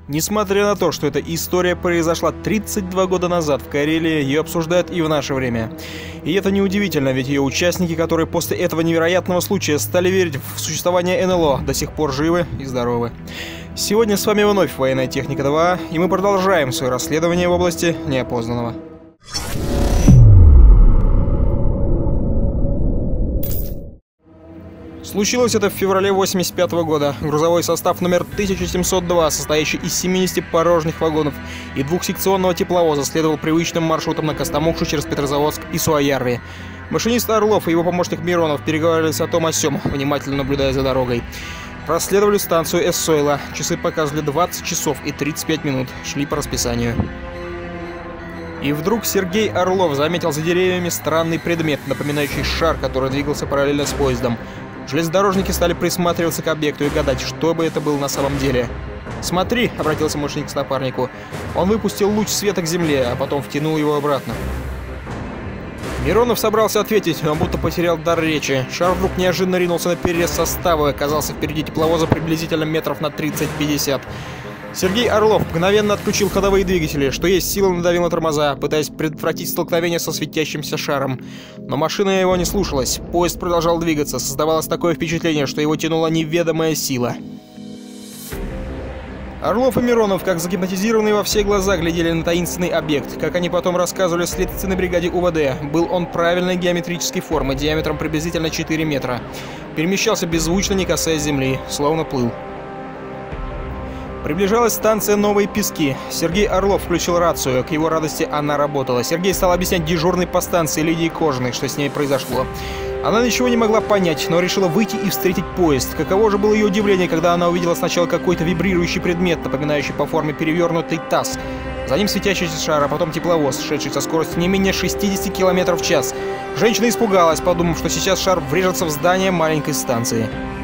Несмотря на то, что эта история произошла 32 года назад в Карелии, ее обсуждают и в наше время. И это неудивительно, ведь ее участники, которые после этого невероятного случая стали верить в существование НЛО, до сих пор живы и здоровы. Сегодня с вами вновь «Военная техника 2», и мы продолжаем свое расследование в области неопознанного. Случилось это в феврале 1985 года. Грузовой состав номер 1702, состоящий из 70 порожних вагонов и двухсекционного тепловоза, следовал привычным маршрутом на Костомукшу через Петрозаводск и Суоярви. Машинист Орлов и его помощник Миронов переговаривались о том о сём, внимательно наблюдая за дорогой. Проследовали станцию Эссойла. Часы показывали 20 часов и 35 минут. Шли по расписанию. И вдруг Сергей Орлов заметил за деревьями странный предмет, напоминающий шар, который двигался параллельно с поездом. Железнодорожники стали присматриваться к объекту и гадать, что бы это было на самом деле. «Смотри», — обратился машинист к напарнику. Он выпустил луч света к земле, а потом втянул его обратно. Миронов собрался ответить, но будто потерял дар речи. Шар вдруг неожиданно ринулся на перерез состава и оказался впереди тепловоза приблизительно метров на 30-50. Сергей Орлов мгновенно отключил ходовые двигатели, что есть силы надавил на тормоза, пытаясь предотвратить столкновение со светящимся шаром. Но машина его не слушалась, поезд продолжал двигаться, создавалось такое впечатление, что его тянула неведомая сила. Орлов и Миронов, как загипнотизированные во все глаза, глядели на таинственный объект. Как они потом рассказывали в следственной бригаде УВД, был он правильной геометрической формы, диаметром приблизительно 4 метра. Перемещался беззвучно, не касаясь земли, словно плыл. Приближалась станция Новые Пески. Сергей Орлов включил рацию. К его радости она работала. Сергей стал объяснять дежурной по станции Лидии Кожаной, что с ней произошло. Она ничего не могла понять, но решила выйти и встретить поезд. Каково же было ее удивление, когда она увидела сначала какой-то вибрирующий предмет, напоминающий по форме перевернутый таз. За ним светящийся шар, а потом тепловоз, шедший со скоростью не менее 60 км в час. Женщина испугалась, подумав, что сейчас шар врежется в здание маленькой станции.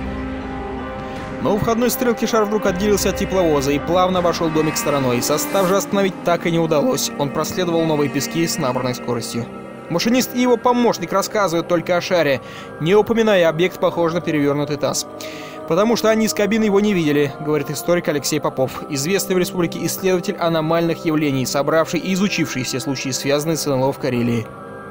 Но у входной стрелки шар вдруг отделился от тепловоза и плавно обошел домик стороной. Состав же остановить так и не удалось. Он проследовал Новые Пески с набранной скоростью. Машинист и его помощник рассказывают только о шаре, не упоминая объект, похожий на перевернутый таз. Потому что они из кабины его не видели, говорит историк Алексей Попов, известный в республике исследователь аномальных явлений, собравший и изучивший все случаи, связанные с НЛО в Карелии.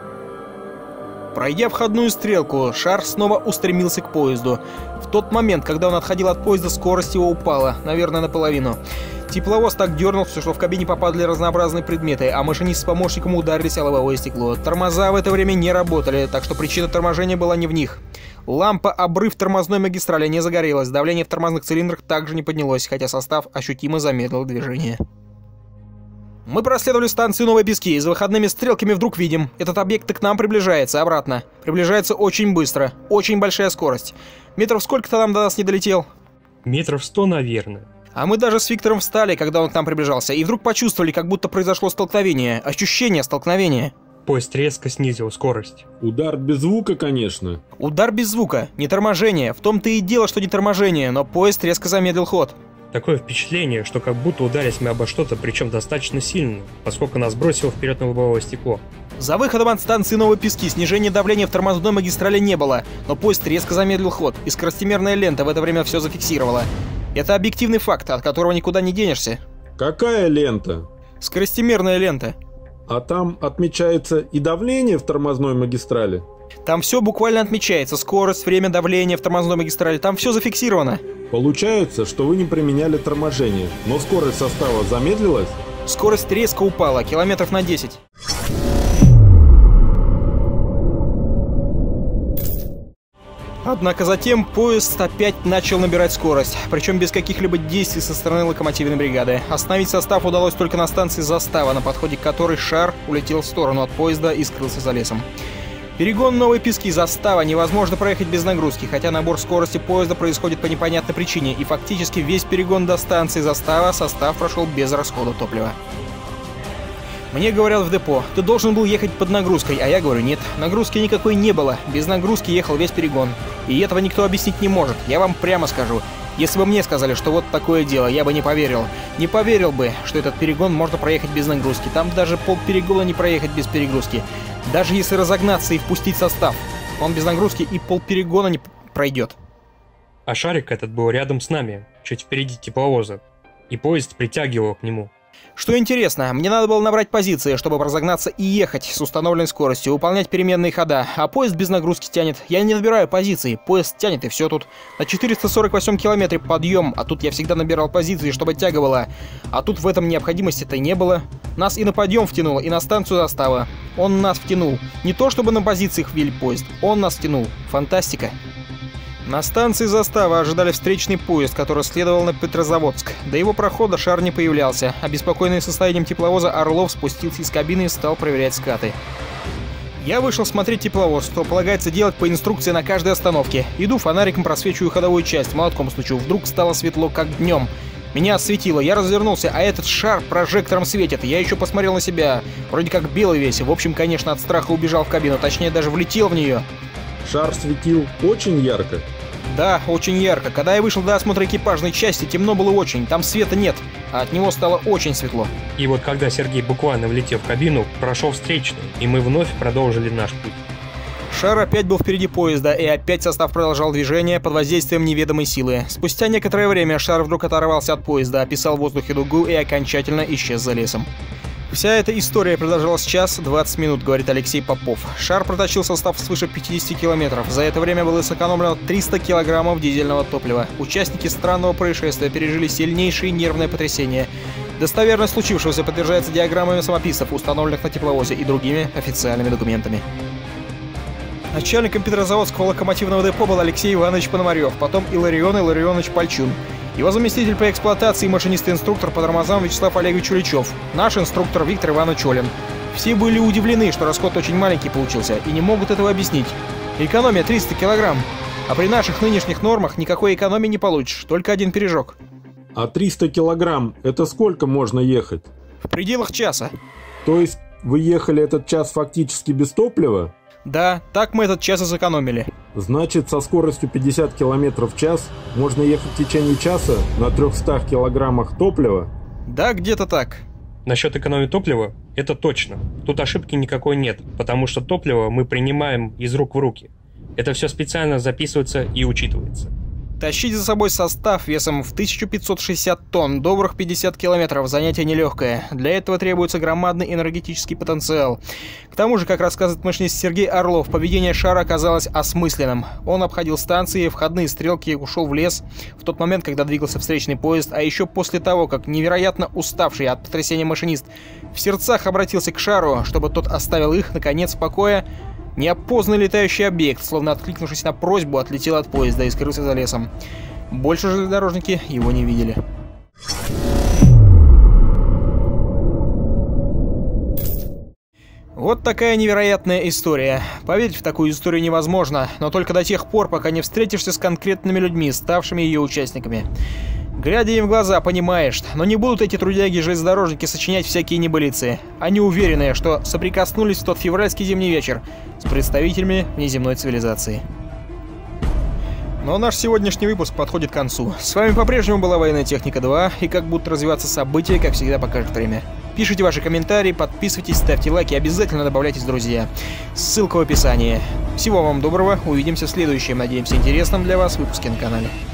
Пройдя входную стрелку, шар снова устремился к поезду. В тот момент, когда он отходил от поезда, скорость его упала, наверное, наполовину. Тепловоз так дернулся, что в кабине попадали разнообразные предметы, а машинист с помощником ударились о лобовое стекло. Тормоза в это время не работали, так что причина торможения была не в них. Лампа-обрыв тормозной магистрали не загорелась, давление в тормозных цилиндрах также не поднялось, хотя состав ощутимо замедлил движение. Мы проследовали станцию Новые Пески и за выходными стрелками вдруг видим, этот объект к нам приближается обратно. Приближается очень быстро, очень большая скорость. Метров сколько-то нам до нас не долетел? Метров 100, наверное. А мы даже с Виктором встали, когда он к нам приближался, и вдруг почувствовали, как будто произошло столкновение, ощущение столкновения. Поезд резко снизил скорость. Удар без звука, конечно. Удар без звука, не торможение. В том-то и дело, что не торможение, но поезд резко замедлил ход. Такое впечатление, что как будто ударились мы обо что-то, причем достаточно сильно, поскольку нас бросило вперед на лобовое стекло. За выходом от станции Новые Пески снижения давления в тормозной магистрали не было, но поезд резко замедлил ход, и скоростимерная лента в это время все зафиксировала. Это объективный факт, от которого никуда не денешься. Какая лента? Скоростимерная лента. А там отмечается и давление в тормозной магистрали? Там все буквально отмечается, скорость, время, давление в тормозной магистрали, там все зафиксировано. Получается, что вы не применяли торможение, но скорость состава замедлилась? Скорость резко упала, километров на 10. Однако затем поезд опять начал набирать скорость, причем без каких-либо действий со стороны локомотивной бригады. Остановить состав удалось только на станции Застава, на подходе к которой шар улетел в сторону от поезда и скрылся за лесом. Перегон Новые Пески Застава невозможно проехать без нагрузки, хотя набор скорости поезда происходит по непонятной причине, и фактически весь перегон до станции Застава состав прошел без расхода топлива. Мне говорят в депо, ты должен был ехать под нагрузкой, а я говорю, нет, нагрузки никакой не было, без нагрузки ехал весь перегон. И этого никто объяснить не может, я вам прямо скажу. Если бы мне сказали, что вот такое дело, я бы не поверил. Не поверил бы, что этот перегон можно проехать без нагрузки. Там даже полперегона не проехать без перегрузки. Даже если разогнаться и впустить состав, он без нагрузки и полперегона не пройдет. А шарик этот был рядом с нами, чуть впереди тепловоза. и поезд притягивал к нему. Что интересно, мне надо было набрать позиции, чтобы разогнаться и ехать с установленной скоростью, выполнять переменные хода, а поезд без нагрузки тянет. Я не набираю позиции, поезд тянет и все тут. На 448 километре подъем, а тут я всегда набирал позиции, чтобы тяга была. А тут в этом необходимости-то не было. Нас и на подъем втянуло, и на станцию застава. Он нас втянул. Не то чтобы на позициях вели поезд, он нас втянул. Фантастика. На станции застава ожидали встречный поезд, который следовал на Петрозаводск. До его прохода шар не появлялся. Обеспокоенный состоянием тепловоза, Орлов спустился из кабины и стал проверять скаты. Я вышел смотреть тепловоз, что полагается делать по инструкции на каждой остановке. Иду, фонариком просвечиваю ходовую часть, молотком стучу. Вдруг стало светло, как днем. Меня осветило, я развернулся, а этот шар прожектором светит. Я еще посмотрел на себя. Вроде как белый весь. В общем, конечно, от страха убежал в кабину, точнее даже влетел в нее. Шар светил очень ярко. Да, очень ярко. Когда я вышел до осмотра экипажной части, темно было очень, там света нет, а от него стало очень светло. И вот когда Сергей, буквально влетев в кабину, прошел встречный, и мы вновь продолжили наш путь. Шар опять был впереди поезда, и опять состав продолжал движение под воздействием неведомой силы. Спустя некоторое время шар вдруг оторвался от поезда, описал в воздухе дугу и окончательно исчез за лесом. Вся эта история продолжалась час 20 минут, говорит Алексей Попов. Шар протащил состав свыше 50 километров. За это время было сэкономлено 300 килограммов дизельного топлива. Участники странного происшествия пережили сильнейшее нервное потрясение. Достоверность случившегося подтверждается диаграммами самописцев, установленных на тепловозе, и другими официальными документами. Начальником Петрозаводского локомотивного депо был Алексей Иванович Пономарев, потом Илларион Илларионович Пальчун. Его заместитель по эксплуатации, машинист-инструктор по тормозам Вячеслав Олегович Уличев. Наш инструктор Виктор Иванович Олин. Все были удивлены, что расход очень маленький получился, и не могут этого объяснить. Экономия 300 килограмм. А при наших нынешних нормах никакой экономии не получишь, только один пережог. А 300 килограмм – это сколько можно ехать? В пределах часа. То есть вы ехали этот час фактически без топлива? Да, так мы этот час и сэкономили. Значит, со скоростью 50 км в час можно ехать в течение часа на 300 килограммах топлива? Да, где-то так. Насчет экономии топлива, это точно. Тут ошибки никакой нет, потому что топливо мы принимаем из рук в руки. Это все специально записывается и учитывается. Тащить за собой состав весом в 1560 тонн, добрых 50 километров, занятие нелегкое. Для этого требуется громадный энергетический потенциал. К тому же, как рассказывает машинист Сергей Орлов, поведение шара оказалось осмысленным. Он обходил станции, входные стрелки, ушел в лес в тот момент, когда двигался встречный поезд, а еще после того, как невероятно уставший от потрясения машинист в сердцах обратился к шару, чтобы тот оставил их, наконец, в покое. Неопознанный летающий объект, словно откликнувшись на просьбу, отлетел от поезда и скрылся за лесом. Больше железнодорожники его не видели. Вот такая невероятная история. Поверить в такую историю невозможно, но только до тех пор, пока не встретишься с конкретными людьми, ставшими ее участниками. Глядя им в глаза, понимаешь, но не будут эти трудяги-железнодорожники сочинять всякие небылицы. Они уверены, что соприкоснулись в тот февральский зимний вечер с представителями внеземной цивилизации. Но наш сегодняшний выпуск подходит к концу. С вами по-прежнему была Военная Техника 2, и как будут развиваться события, как всегда, покажет время. Пишите ваши комментарии, подписывайтесь, ставьте лайки, обязательно добавляйтесь в друзья. Ссылка в описании. Всего вам доброго, увидимся в следующем, надеемся, интересном для вас выпуске на канале.